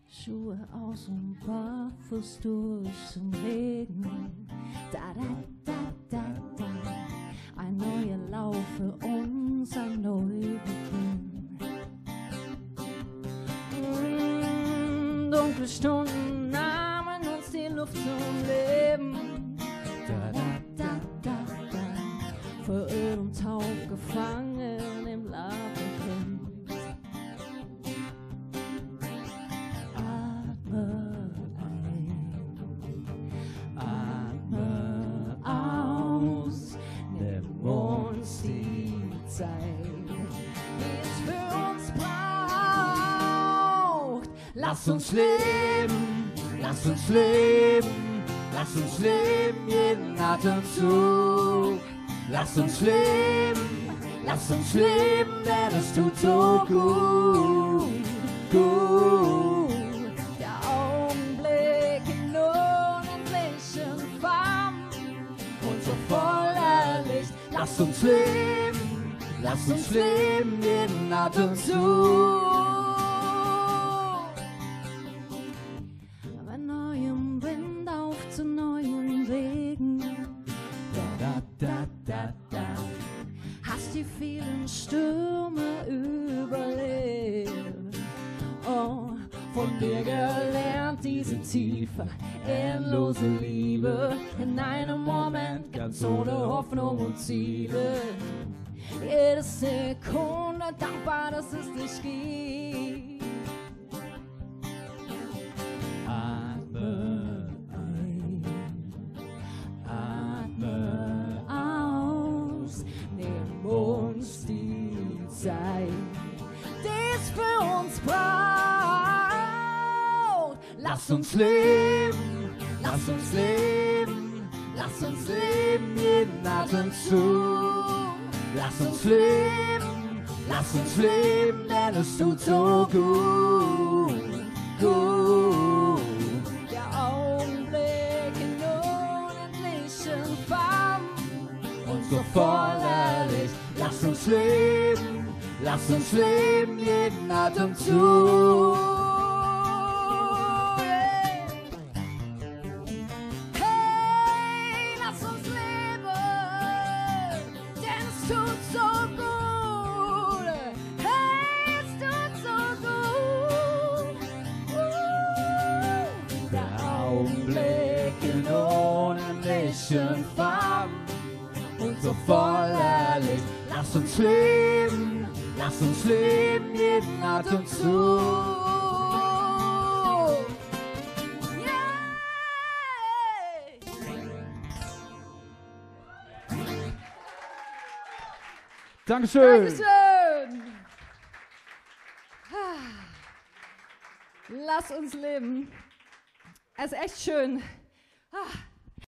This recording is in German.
Schuhe aus und barfuß durch zum Regen. Da, da, da, da, da. Ein neuer Lauf für uns, ein Neubeginn. Dunkle Stunden nahmen uns die Luft zum Leben. Da, da, da, da, da. Verirrt und taub gefangen im Labyrinth. Lass uns leben, lass uns leben, lass uns leben, jeden Atemzug. Lass uns leben, denn es tut so gut, gut. Der Augenblick in unendlichen Farben Und so voller Licht. Lass uns leben, jeden Atemzug. Zu neuen Wegen. Da, da, da, da. Hast die vielen Stürme überlebt. Oh, von dir gelernt diese tiefe, endlose Liebe. In einem Moment ganz ohne Hoffnung und Ziele. Jede Sekunde dankbar, dass es dich gibt. Uns die Zeit, dies für uns braucht. Lass uns leben, lass uns leben, lass uns leben, jeden Atemzug. Lass uns leben, denn es tut so gut, gut. Der Augenblick in unendlichen Farben Und so voller Licht. Lass uns leben, jeden Atemzug. Hey, lass uns leben, denn es tut so gut. Hey, es tut so gut. Der Augenblick in unendlichen Farben und so voller Licht. Lass uns leben, jeden Atemzug. Dankeschön. Dankeschön. Lass uns leben. Es ist echt schön.